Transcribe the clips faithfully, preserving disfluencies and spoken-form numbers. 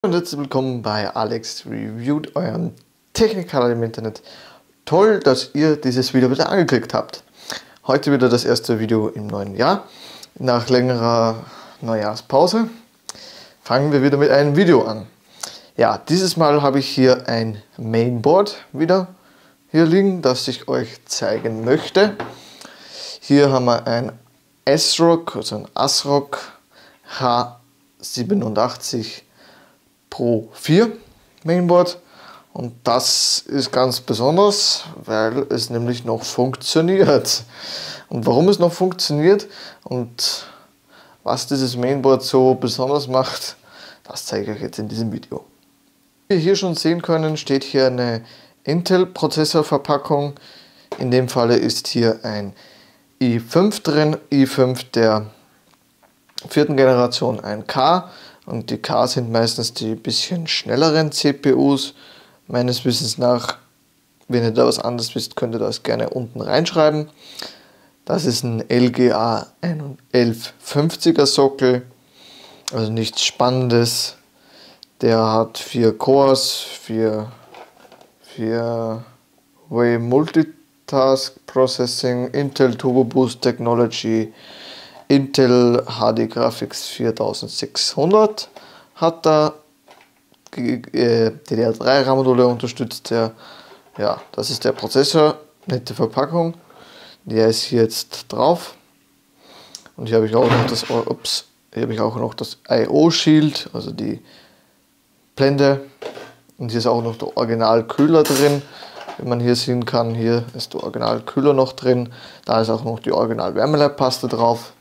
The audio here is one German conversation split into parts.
Und herzlich willkommen bei Alex Reviewed, eurem Technikkanal im Internet. Toll, dass ihr dieses Video wieder angeklickt habt. Heute wieder das erste Video im neuen Jahr. Nach längerer Neujahrspause fangen wir wieder mit einem Video an. Ja, dieses Mal habe ich hier ein Mainboard wieder hier liegen, das ich euch zeigen möchte. Hier haben wir ein ASRock, also ein ASRock H siebenundachtzig Pro vier Mainboard, und das ist ganz besonders, weil es nämlich noch funktioniert. Und warum es noch funktioniert und was dieses Mainboard so besonders macht, das zeige ich euch jetzt in diesem Video. Wie wir hier schon sehen können, steht hier eine Intel-Prozessorverpackung. In dem Falle ist hier ein i fünf drin, i fünf der vierten Generation, ein K. Und die K sind meistens die bisschen schnelleren C P Us, meines Wissens nach. Wenn ihr da was anderes wisst, könnt ihr das gerne unten reinschreiben. Das ist ein L G A elf fünfziger Sockel, also nichts Spannendes. Der hat vier Cores, vier, vier Way Multitask Processing, Intel Turbo Boost Technology, Intel H D Graphics viertausendsechshundert hat da, D D R drei RAM-Module unterstützt der. Ja, das ist der Prozessor, nette Verpackung. Der ist hier jetzt drauf. Und hier habe ich auch noch das, ups, hier habe ich auch noch das I O-Shield, also die Blende. Und hier ist auch noch der Original-Kühler drin. Wie man hier sehen kann, hier ist der Original-Kühler noch drin. Da ist auch noch die Original-Wärmeleitpaste drauf.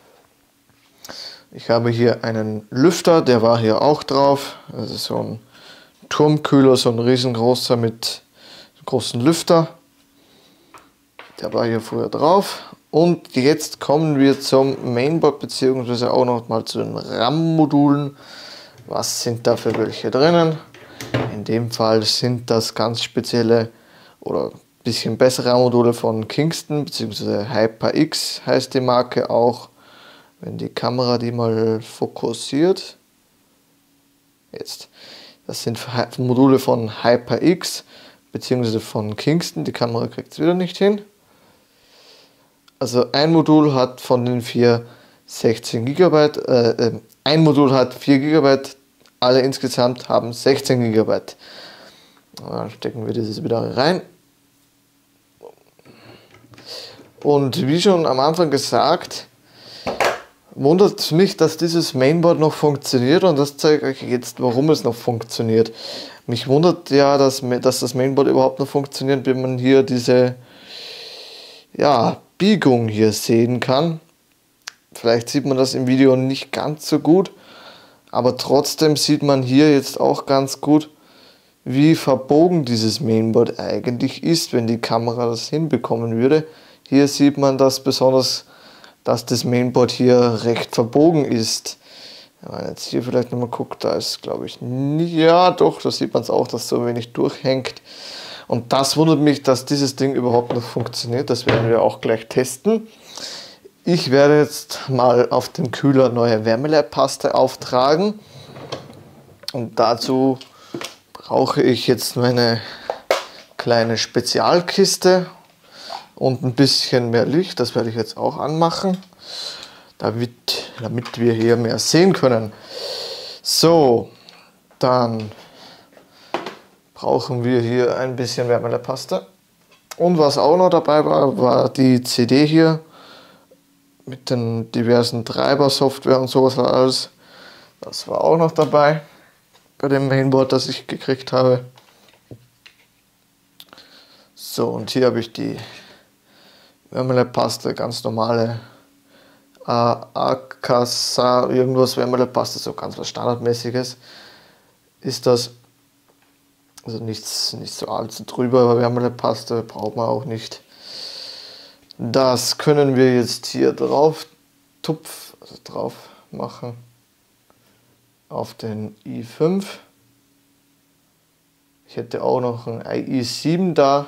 Ich habe hier einen Lüfter, der war hier auch drauf. Das ist so ein Turmkühler, so ein riesengroßer mit großen Lüfter. Der war hier früher drauf. Und jetzt kommen wir zum Mainboard, beziehungsweise auch noch mal zu den RAM-Modulen. Was sind da für welche drinnen? In dem Fall sind das ganz spezielle oder ein bisschen bessere RAM-Module von Kingston, beziehungsweise HyperX heißt die Marke auch. Wenn die Kamera die mal fokussiert. Jetzt. Das sind Module von HyperX bzw. von Kingston. Die Kamera kriegt es wieder nicht hin. Also ein Modul hat von den vier sechzehn Gigabyte. Äh, ein Modul hat vier Gigabyte. Alle insgesamt haben sechzehn Gigabyte. Dann stecken wir dieses wieder rein. Und wie schon am Anfang gesagt, wundert mich, dass dieses Mainboard noch funktioniert, und das zeige ich euch jetzt, warum es noch funktioniert. Mich wundert ja, dass, dass das Mainboard überhaupt noch funktioniert, wenn man hier diese ja, Biegung hier sehen kann. Vielleicht sieht man das im Video nicht ganz so gut, aber trotzdem sieht man hier jetzt auch ganz gut, wie verbogen dieses Mainboard eigentlich ist, wenn die Kamera das hinbekommen würde. Hier sieht man das besonders, dass das Mainboard hier recht verbogen ist. Wenn man jetzt hier vielleicht nochmal guckt, da ist, glaube ich, nicht, ja doch, da sieht man es auch, dass so wenig durchhängt. Und das wundert mich, dass dieses Ding überhaupt noch funktioniert. Das werden wir auch gleich testen. Ich werde jetzt mal auf den Kühler neue Wärmeleitpaste auftragen. Und dazu brauche ich jetzt meine kleine Spezialkiste und ein bisschen mehr Licht. Das werde ich jetzt auch anmachen, damit, damit wir hier mehr sehen können. So, dann brauchen wir hier ein bisschen Wärmeleitpaste. Und was auch noch dabei war, war die C D hier mit den diversen Treiber, Software und sowas alles. Das war auch noch dabei bei dem Mainboard, das ich gekriegt habe. So, und hier habe ich die Wärmeleitpaste, ganz normale äh, Akasa, irgendwas Wärmeleitpaste, so ganz was Standardmäßiges ist das. Also nichts, nicht so allzu drüber, aber Wärmeleitpaste braucht man auch nicht. Das können wir jetzt hier drauf tupf, also drauf machen auf den i fünf. Ich hätte auch noch einen i sieben da,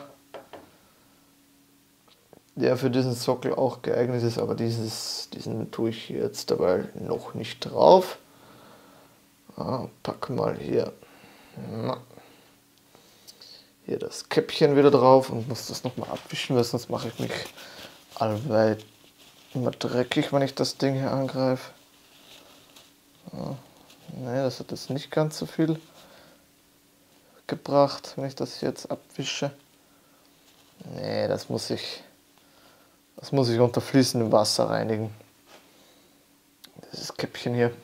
der für diesen Sockel auch geeignet ist, aber dieses, diesen tue ich jetzt dabei noch nicht drauf. Ah, pack mal hier, na, hier das Käppchen wieder drauf und muss das nochmal abwischen, weil sonst mache ich mich allweil immer dreckig, wenn ich das Ding hier angreife. Ja, ne, das hat jetzt nicht ganz so viel gebracht, wenn ich das jetzt abwische. Ne, das muss ich, das muss ich unter fließendem Wasser reinigen. Dieses Käppchen hier.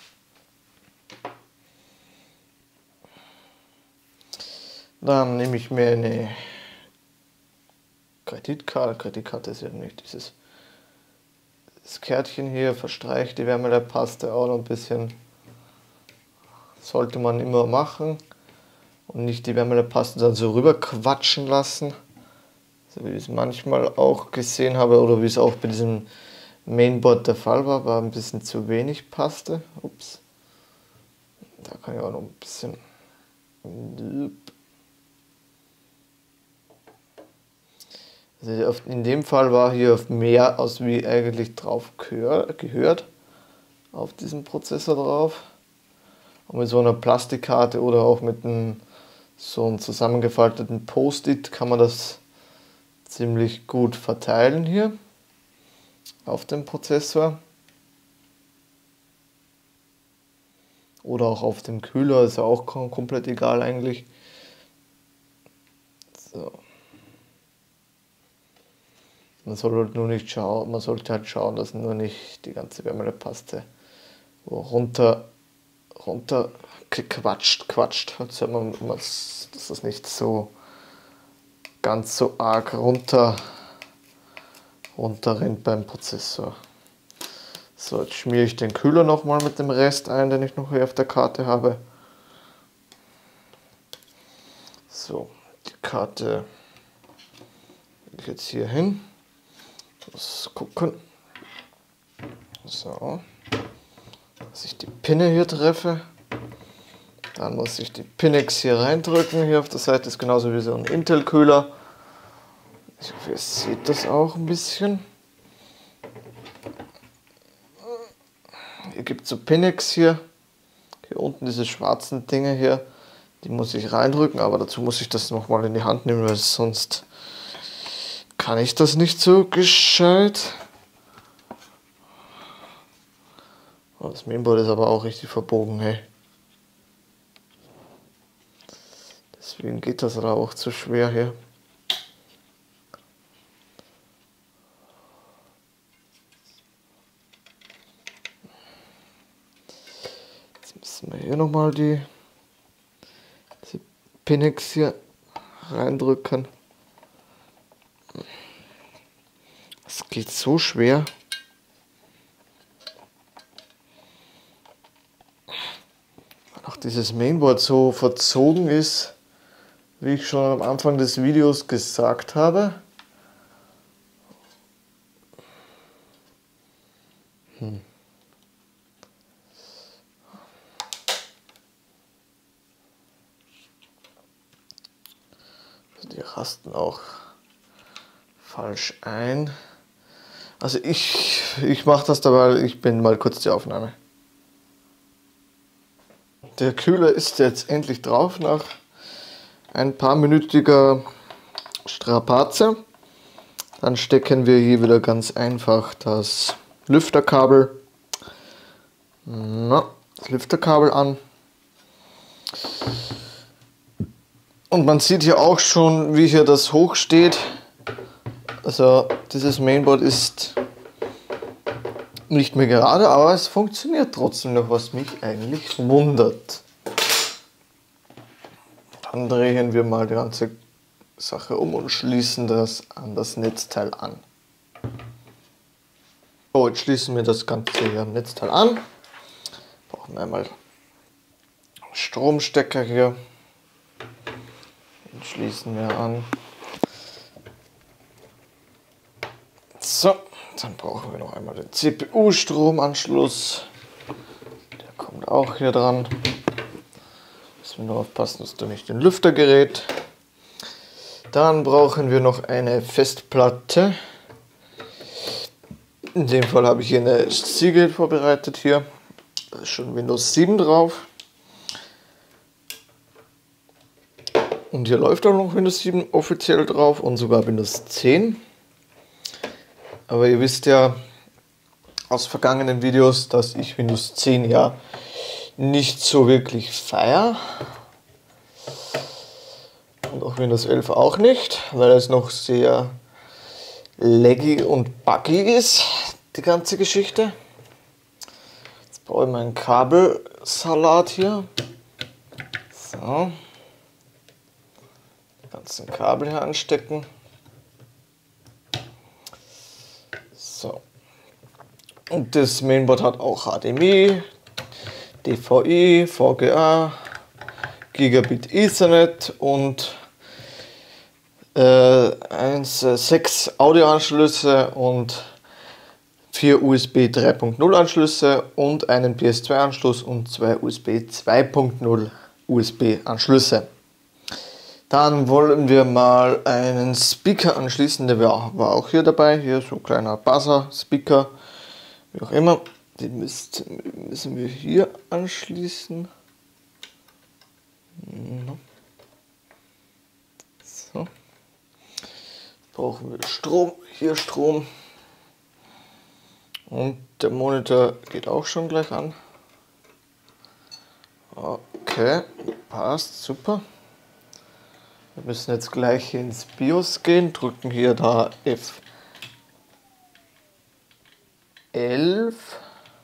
Dann nehme ich mir eine Kreditkarte. Kreditkarte ist ja nicht dieses das Kärtchen hier, verstreiche die Wärmeleitpaste auch noch ein bisschen. Sollte man immer machen. Und nicht die Wärmeleitpaste dann so rüber quatschen lassen. So wie ich es manchmal auch gesehen habe oder wie es auch bei diesem Mainboard der Fall war, war ein bisschen zu wenig Paste. Ups. Da kann ich auch noch ein bisschen. Also in dem Fall war hier mehr aus wie eigentlich drauf gehört. Auf diesem Prozessor drauf. Und mit so einer Plastikkarte oder auch mit einem so einem zusammengefalteten Post-it kann man das ziemlich gut verteilen hier auf dem Prozessor. Oder auch auf dem Kühler, ist ja auch komplett egal eigentlich. So. Man soll halt nur nicht schauen, man sollte halt schauen, dass nur nicht die ganze Wärmeleitpaste runter, runter quatscht, quatscht. Also man, dass das nicht so ganz so arg runter, runter rennt beim Prozessor. So, jetzt schmiere ich den Kühler nochmal mit dem Rest ein, den ich noch hier auf der Karte habe. So, die Karte lege ich jetzt hier hin. Muss gucken. So, dass ich die Pinne hier treffe. Dann muss ich die Pinnex hier reindrücken. Hier auf der Seite ist genauso wie so ein Intel-Kühler. Ich hoffe, ihr seht das auch ein bisschen. Hier gibt es so Pinnex hier. Hier unten diese schwarzen Dinge hier. Die muss ich reindrücken, aber dazu muss ich das nochmal in die Hand nehmen, weil sonst kann ich das nicht so gescheit. Oh, das Mainboard ist aber auch richtig verbogen, hey. Deswegen geht das aber auch zu schwer hier. Jetzt müssen wir hier nochmal die diese Pinnex hier reindrücken. Es geht so schwer. Weil auch dieses Mainboard so verzogen ist, wie ich schon am Anfang des Videos gesagt habe. Hm. Also die rasten auch falsch ein. Also ich, ich mache das dabei, ich bin mal kurz die Aufnahme. Der Kühler ist jetzt endlich drauf nach ein paar minütiger Strapaze. Dann stecken wir hier wieder ganz einfach das Lüfterkabel, na, das Lüfterkabel an. Und man sieht hier auch schon, wie hier das hoch steht. Also dieses Mainboard ist nicht mehr gerade, aber es funktioniert trotzdem noch, was mich eigentlich wundert. Dann drehen wir mal die ganze Sache um und schließen das an das Netzteil an. So, jetzt schließen wir das Ganze hier am Netzteil an. Brauchen wir einmal einen Stromstecker hier. Den schließen wir an. So, dann brauchen wir noch einmal den C P U-Stromanschluss. Der kommt auch hier dran. Müssen wir nur aufpassen, dass da nicht den Lüfter gerät. Dann brauchen wir noch eine Festplatte. In dem Fall habe ich hier eine Seagate vorbereitet hier. Da ist schon Windows sieben drauf. und hier läuft auch noch Windows sieben offiziell drauf und sogar Windows zehn. Aber ihr wisst ja aus vergangenen Videos, dass ich Windows zehn ja nicht so wirklich feiere. Und auch Windows elf auch nicht, weil es noch sehr laggy und buggy ist, die ganze Geschichte. Jetzt brauche ich meinen Kabelsalat hier. So. Die ganzen Kabel hier anstecken. So. Und das Mainboard hat auch H D M I, D V I, V G A, Gigabit Ethernet und äh, eins, äh, sechs Audioanschlüsse und vier U S B drei Punkt null Anschlüsse und einen P S zwei Anschluss und zwei U S B zwei Punkt null U S B Anschlüsse. Dann wollen wir mal einen Speaker anschließen, der war auch hier dabei. Hier so ein kleiner Buzzer-Speaker, wie auch immer. Den müsst, müssen wir hier anschließen. So. Brauchen wir Strom, hier Strom. Und der Monitor geht auch schon gleich an. Okay, passt, super. Wir müssen jetzt gleich ins BIOS gehen, drücken hier da F elf.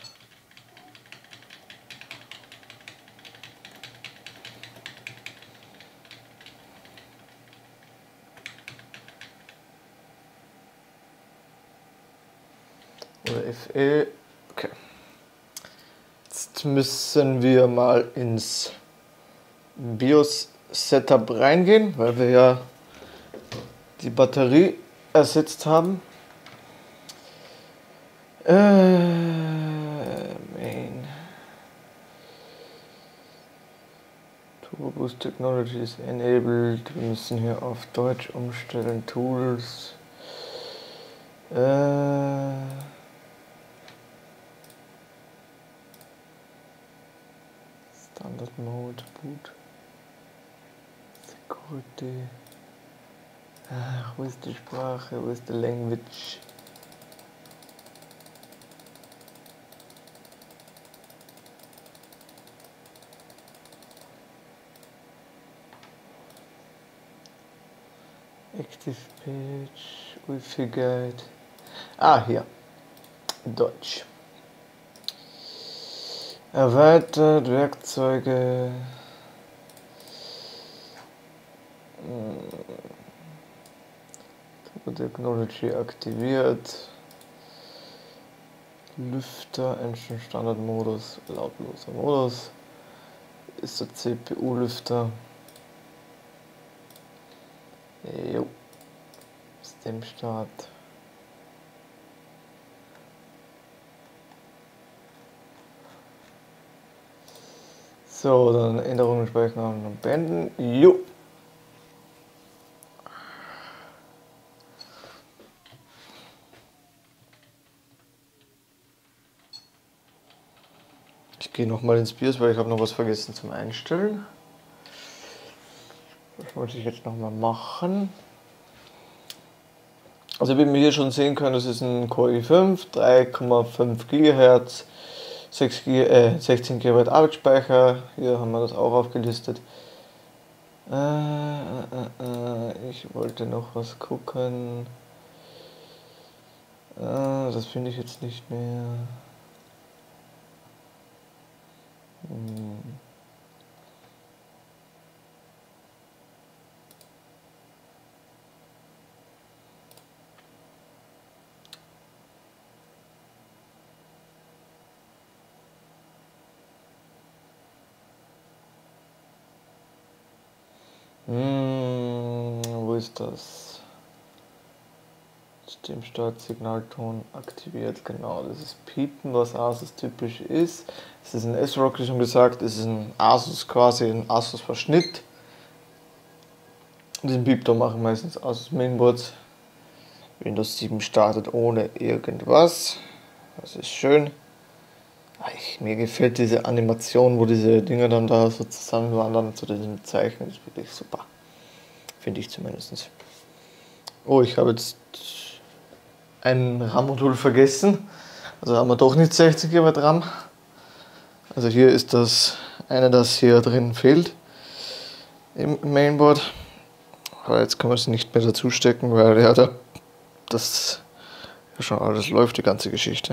Oder F E. Okay. Jetzt müssen wir mal ins BIOS Setup reingehen, weil wir ja die Batterie ersetzt haben. Äh, Main. Turbo Boost Technology is enabled. Wir müssen hier auf Deutsch umstellen. Tools. Äh, Standard Mode, Boot. Security. Ach, wo ist die Sprache? Wo ist die Language? Active Page, Wi-Fi Guide. Ah, hier. Deutsch. Erweitert, Werkzeuge. Technology aktiviert. Lüfter, Engine Standard Modus, lautloser Modus. Ist der C P U-Lüfter. Jo. Systemstart. So, dann Änderungen speichern und beenden. Jo. Ich gehe nochmal ins BIOS, weil ich habe noch was vergessen zum Einstellen. Das wollte ich jetzt nochmal machen. Also wie wir hier schon sehen können, das ist ein Core i fünf, drei Komma fünf Gigahertz, sechs G äh, sechzehn Gigabyte Arbeitsspeicher. Hier haben wir das auch aufgelistet. Äh, äh, äh, ich wollte noch was gucken. Äh, das finde ich jetzt nicht mehr. Hm. Hm, wo ist das? Systemstart, Signalton aktiviert, genau, das ist Piepen, was Asus typisch ist. Es ist ein S-Rock, wie schon gesagt, es ist ein Asus quasi, ein Asus-Verschnitt. Diesen Piepton machen meistens Asus Mainboards. Windows sieben startet ohne irgendwas. Das ist schön. Ich, mir gefällt diese Animation, wo diese Dinger dann da so zusammenwandern zu diesem Zeichen, das ist wirklich super. finde ich zumindest. Oh, ich habe jetzt ein RAM-Modul vergessen. Also haben wir doch nicht sechzig Gigabyte RAM. Also hier ist das eine, das hier drin fehlt im Mainboard. Aber jetzt kann man es nicht mehr dazu stecken, weil ja da das ja schon alles läuft, die ganze Geschichte.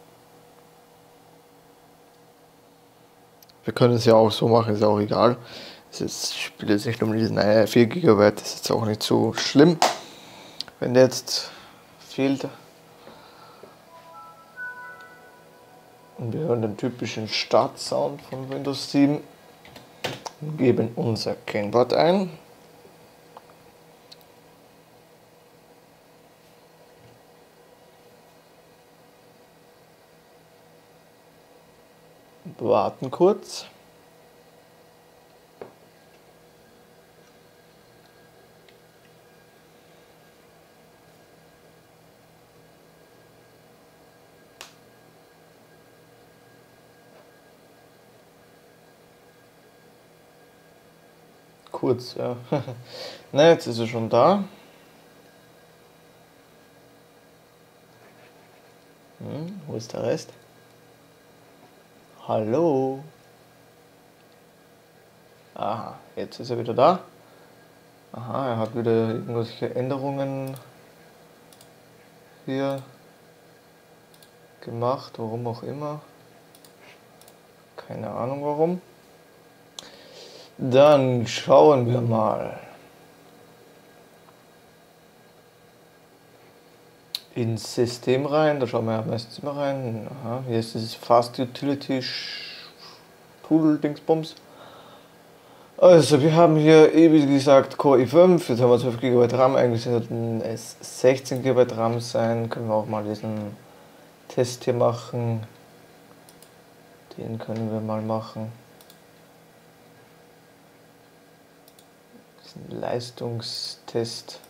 Wir können es ja auch so machen, ist auch egal. Es spielt jetzt nicht um diesen vier Gigabyte, das ist jetzt auch nicht so schlimm. Wenn der jetzt fehlt und wir hören den typischen Start-Sound von Windows sieben und geben unser Kennwort ein. Warten kurz. Kurz, ja. Na, jetzt ist er schon da. Hm, wo ist der Rest? Hallo? Aha, jetzt ist er wieder da. Aha, er hat wieder irgendwelche Änderungen hier gemacht, warum auch immer. Keine Ahnung warum. Dann schauen wir mal ins System rein. Da schauen wir meistens immer rein. Aha, hier ist dieses Fast Utility Tool Dingsbums. Also wir haben hier, wie gesagt, Core i fünf. Jetzt haben wir zwölf Gigabyte RAM. Eigentlich sollten es sechzehn Gigabyte RAM sein. Können wir auch mal diesen Test hier machen. Den können wir mal machen. Leistungstest,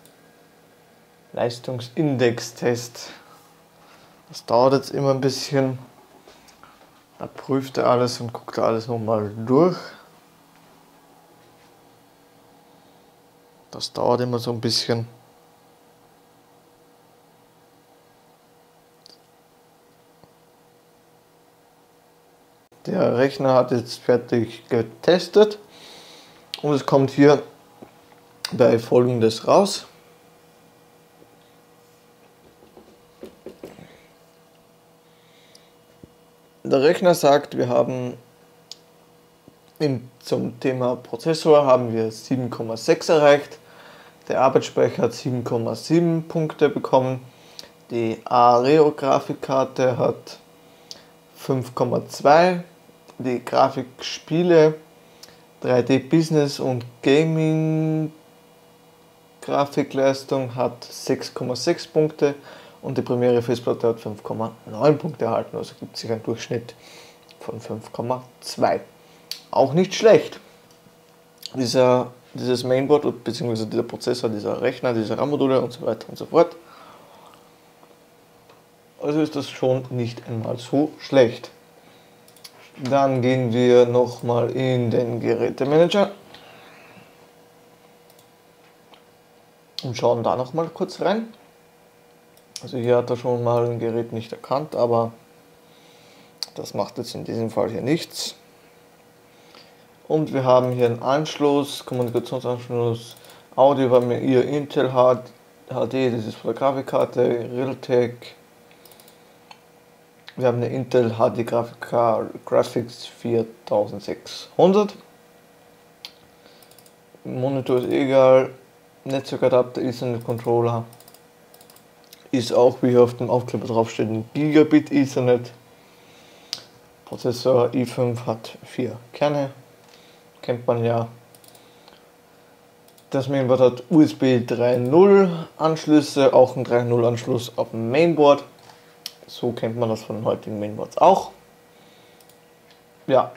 Leistungsindex-Test. Das dauert jetzt immer ein bisschen. Da prüft er alles und guckt er alles nochmal durch. Das dauert immer so ein bisschen. Der Rechner hat jetzt fertig getestet und es kommt hier bei Folgendes raus. Der Rechner sagt, wir haben im, zum Thema Prozessor haben wir sieben Komma sechs erreicht. Der Arbeitsspeicher hat sieben Komma sieben Punkte bekommen. Die Aero-Grafikkarte hat fünf Komma zwei. Die Grafikspiele drei D Business und Gaming Grafikleistung hat sechs Komma sechs Punkte und die Premiere Festplatte hat fünf Komma neun Punkte erhalten, also gibt sich ein Durchschnitt von fünf Komma zwei. Auch nicht schlecht. Dieser, dieses Mainboard bzw. dieser Prozessor, dieser Rechner, diese RAM-Module und so weiter und so fort. Also ist das schon nicht einmal so schlecht. Dann gehen wir nochmal in den Gerätemanager und schauen da noch mal kurz rein. Also hier hat er schon mal ein Gerät nicht erkannt, aber das macht jetzt in diesem Fall hier nichts. Und wir haben hier einen Anschluss, Kommunikationsanschluss, Audio war mir ihr Intel H D, das ist von der Grafikkarte, Realtek. Wir haben eine Intel H D Grafikkarte Graphics viertausendsechshundert. Monitor ist egal. Netzwerkadapter, Ethernet Controller ist auch, wie hier auf dem Aufkleber drauf steht, ein Gigabit Ethernet. Prozessor i fünf hat vier Kerne, kennt man ja. Das Mainboard hat U S B drei Punkt null Anschlüsse, auch ein drei Punkt null Anschluss auf dem Mainboard. So kennt man das von den heutigen Mainboards auch. Ja,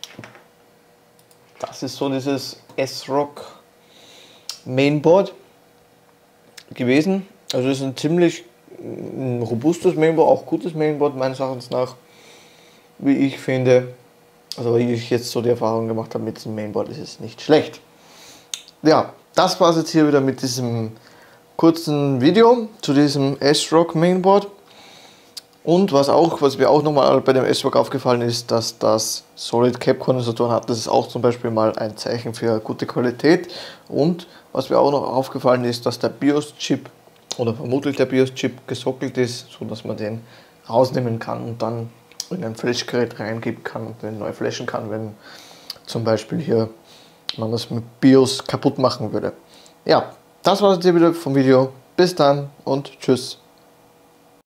das ist so dieses S-Rock Mainboard gewesen. Also es ist ein ziemlich ein robustes Mainboard, auch gutes Mainboard meines Erachtens nach, wie ich finde. Also wie ich jetzt so die Erfahrung gemacht habe mit diesem Mainboard, ist es nicht schlecht. Ja, das war es jetzt hier wieder mit diesem kurzen Video zu diesem S-Rock Mainboard. Und was auch, was mir auch nochmal bei dem S-Rock aufgefallen ist, dass das Solid Cap Kondensatoren hat. Das ist auch zum Beispiel mal ein Zeichen für gute Qualität. Und was mir auch noch aufgefallen ist, dass der BIOS-Chip oder vermutlich der BIOS-Chip gesockelt ist, so dass man den rausnehmen kann und dann in ein Flashgerät reingeben kann und den neu flashen kann, wenn zum Beispiel hier man das mit BIOS kaputt machen würde. Ja, das war es hier wieder vom Video. Bis dann und tschüss.